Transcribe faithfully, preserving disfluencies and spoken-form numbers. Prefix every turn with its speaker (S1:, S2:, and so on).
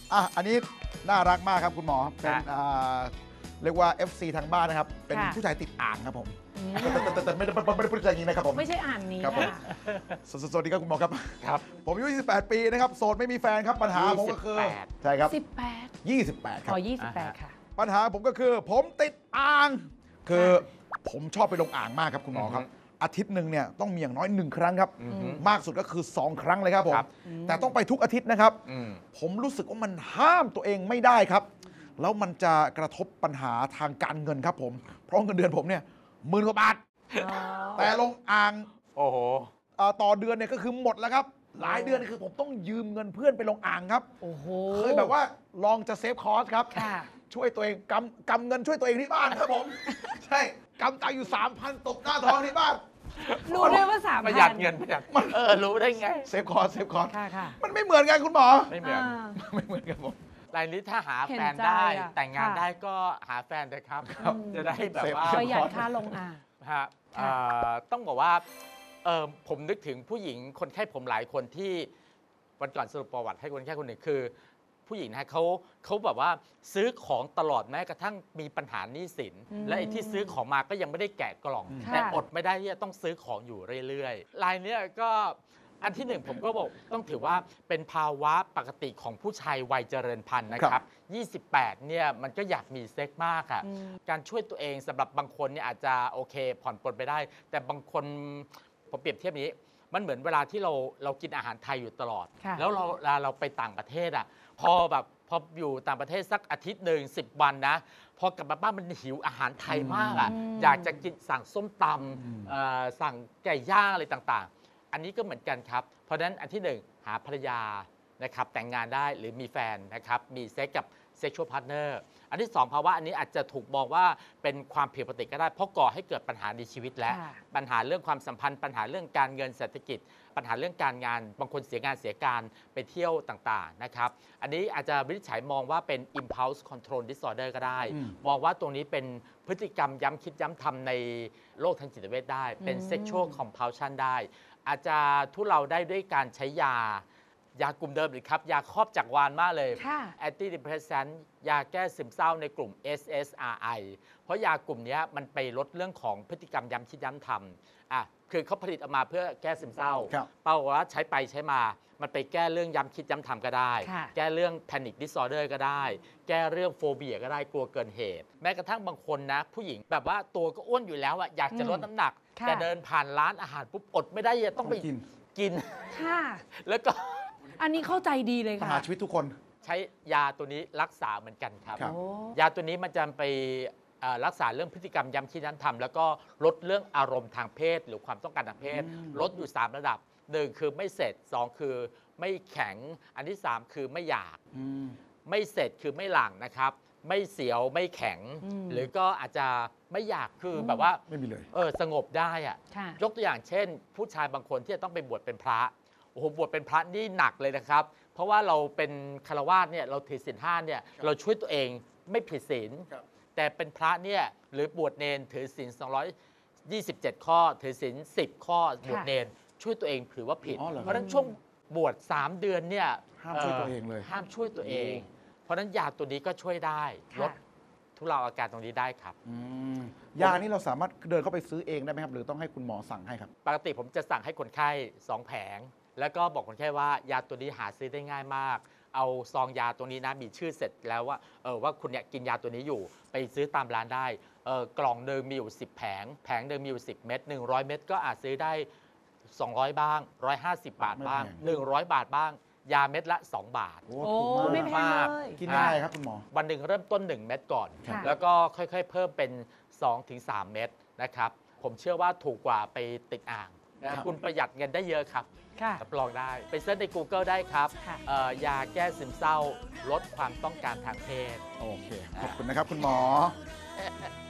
S1: อ่ะอันนี้น่ารักมากครับคุณหมอเป็นเรียกว่า เอฟ ซี ทางบ้านนะครับเป็นผู้ชายติดอ่างครับผมแต่แต่ไม่ได้ไม่ได้พูดอย่างนี้นะครับผม
S2: ไม่ใช่อ่างนี้ครับ
S1: สวัสดีครับคุณหมอครับครับผมอายุยี่สิบแปดปีนะครับโสดไม่มีแฟนครับปัญหาผมก็คือใช่ครับ
S2: สิบแปด
S1: ยี่สิบแปดครับ
S2: อ๋อยี่สิบแปดค่ะ
S1: ปัญหาผมก็คือผมติดอ่างคือผมชอบไปลงอ่างมากครับคุณหมอครับอาทิตย์หนึ่งเนี่ยต้องมีอย่างน้อยหนึ่งครั้งครับมากสุดก็คือสองครั้งเลยครับผมแต่ต้องไปทุกอาทิตย์นะครับผมรู้สึกว่ามันห้ามตัวเองไม่ได้ครับแล้วมันจะกระทบปัญหาทางการเงินครับผมเพราะเงินเดือนผมเนี่ยหมื่นกว่าบาทแต่ลงอ่าง
S3: โอ้โห
S1: ต่อเดือนเนี่ยก็คือหมดแล้วครับหลายเดือนคือผมต้องยืมเงินเพื่อนไปลงอ่างครับ
S2: โอ้โห
S1: เคยแบบว่าลองจะเซฟคอสครับช่วยตัวเองกำกำเงินช่วยตัวเองที่บ้านครับผมใช่กำตังอยู่สามพันตกหน้าท้องที่บ้าน
S2: รู้ได้ว่าสามพัน
S3: ประหยัดเงินประหยัดเออรู้ได้ไง
S1: เซฟคอร์สเซฟคอร์ส
S2: ค่ะ
S1: มันไม่เหมือนกันคุณหมอ
S3: ไม่เหมือน
S1: ไม่เหมือนกันผม
S3: รายนี้ถ้าหาแฟนได้แต่งงานได้ก็หาแฟนเลยครับจะได้แบบว่า
S2: ประหยัดค่าลงอ่าง
S3: ฮะต้องบอกว่าเออผมนึกถึงผู้หญิงคนไข้ผมหลายคนที่วันก่อนสรุปประวัติให้คนไข้คนหนึ่งคือผู้หญิงนะเขาเขาแบบว่าซื้อของตลอดแม้กระทั่งมีปัญหาหนี้สินและไอ้ที่ซื้อของมาก็ยังไม่ได้แกะกล่องแต่อดไม่ได้ที่จะต้องซื้อของอยู่เรื่อยๆรายนี้ก็อันที่หนึ่งผมก็บอกต้องถือว่าเป็นภาวะปกติของผู้ชายวัยเจริญพันธุ์นะครับยี่สิบแปดเนี่ยมันก็อยากมีเซ็กมากอ่ะการช่วยตัวเองสำหรับบางคนเนี่ยอาจจะโอเคผ่อนปลนไปได้แต่บางคนผมเปรียบเทียบนี้มันเหมือนเวลาที่เราเรากินอาหารไทยอยู่ตลอดแล้วเราเราไปต่างประเทศอ่ะพอแบบพออยู่ต่างประเทศสักอาทิตย์หนึ่งสิบวันนะพอกลับมาบ้านมันหิวอาหารไทยมากอ่ะอยากจะกินสั่งส้มตำสั่งไก่ย่างอะไรต่างๆอันนี้ก็เหมือนกันครับเพราะฉะนั้นอันที่หนึ่งหาภรรยานะครับแต่งงานได้หรือมีแฟนนะครับมีเซ็กกับเซ็กชวลพาร์ทเนอร์อันที่สองภาวะอันนี้อาจจะถูกมองว่าเป็นความผิดปกติก็ได้เพราะก่อให้เกิดปัญหาในชีวิตและปัญหาเรื่องความสัมพันธ์ปัญหาเรื่องการเงินเศรษฐกิจปัญหาเรื่องการงานบางคนเสียงานเสียการไปเที่ยวต่างๆนะครับอันนี้อาจจะวินิจฉัยมองว่าเป็น impulse control disorder ก็ได้มองว่าตรงนี้เป็นพฤติกรรมย้ำคิดย้ำทำในโรคทางจิตเวชได้เป็น sexual compulsion ได้อาจจะทุเลาได้ด้วยการใช้ยายากลุ่มเดิมหรือครับยาครอบจักรวาลมากเลย antidepressant ยาแก้ซึมเศร้าในกลุ่ม เอส เอส อาร์ ไอ เพราะยากลุ่มนี้มันไปลดเรื่องของพฤติกรรมย้ำคิดย้ำทำอ่ะคือเขาผลิตออกมาเพื่อแก้ซึมเศร้าเป้าว่าใช้ไปใช้มามันไปแก้เรื่องย้ำคิดย้ำทำก็ได้แก้เรื่อง panic disorder ก็ได้แก้เรื่องโฟเบียก็ได้กลัวเกินเหตุแม้กระทั่งบางคนนะผู้หญิงแบบว่าตัวก็อ้วนอยู่แล้วอ่ะอยากจะลดน้ำหนักแต่เดินผ่านร้านอาหารปุ๊บอดไม่ได้ต้องไปกิน
S2: ค่ะ
S3: แล้วก็
S2: อันนี้เข้าใจดีเลยค่ะ
S1: ปัญหาชีวิตทุกคน
S3: ใช้ยาตัวนี้รักษาเหมือนกันครับยาตัวนี้มันจะไปรักษาเรื่องพฤติกรรมย้ำคิดย้ำทำแล้วก็ลดเรื่องอารมณ์ทางเพศหรือความต้องการทางเพศลดอยู่สามระดับหนึ่งคือไม่เสร็จสองคือไม่แข็งอันที่สามคือไม่อยากไม่เสร็จคือไม่หลังนะครับไม่เสียวไม่แข็งหรือก็อาจจะไม่อยากคือแบบว่า
S1: ไม่มีเลย
S3: เออสงบได้อะยกตัวอย่างเช่นผู้ชายบางคนที่จะต้องไปบวชเป็นพระโอ้โหบวชเป็นพระนี่หนักเลยนะครับเพราะว่าเราเป็นฆราวาสเนี่ยเราถือศีลห้าเนี่ยเราช่วยตัวเองไม่ผิดศีลแต่เป็นพระเนี่ยหรือบวชเนรถือศีลสองร้อยยี่สิบเจ็ดข้อถือศีลสิบข้อบวชเนรช่วยตัวเองถือว่าผิดเพราะฉะนั้นช่วงบวชสามเดือนเนี่ย
S1: ห้ามช่วยตัวเองเลย
S3: ห้ามช่วยตัวเองเพราะฉะนั้นยาตัวนี้ก็ช่วยได้ลดทุเลาอาการตรงนี้ได้ครับ
S1: ยานี้เราสามารถเดินเข้าไปซื้อเองได้ไหมครับหรือต้องให้คุณหมอสั่งให้ครับ
S3: ปกติผมจะสั่งให้คนไข้สองแผงแล้วก็บอกคนไข้ว่ายาตัวนี้หาซื้อได้ง่ายมากเอาซองยาตัวนี้นะมีชื่อเสร็จแล้วว่าเออว่าคุณเนี่ยกินยาตัวนี้อยู่ไปซื้อตามร้านได้เออกล่องเดิมมีอยู่สิบแผงแผงเดิมมีอยู่สิบเม็ดหนึ่งร้อยเม็ดก็อาจซื้อได้สองร้อยบ้างหนึ่งร้อยห้าสิบบาทบ้างหนึ่งร้อยบาทบ้างยาเม็ดละสองบาท
S1: โอ้ไม่แพงเลยกินได้ครับคุณหมอ
S3: วันหนึ่งเริ่มต้นหนึ่งเม็ดก่อนแล้วก็ค่อยๆเพิ่มเป็นสองถึงสามเม็ดนะครับผมเชื่อว่าถูกกว่าไปติดอ่างคุณประหยัดเงินได้เยอะครับรับรองได้ไปเซิร์ชใน Google ได้ครับยาแก้ซึมเศร้าลดความต้องการทางเพศ
S1: โอเคขอบคุณนะครับคุณหมอ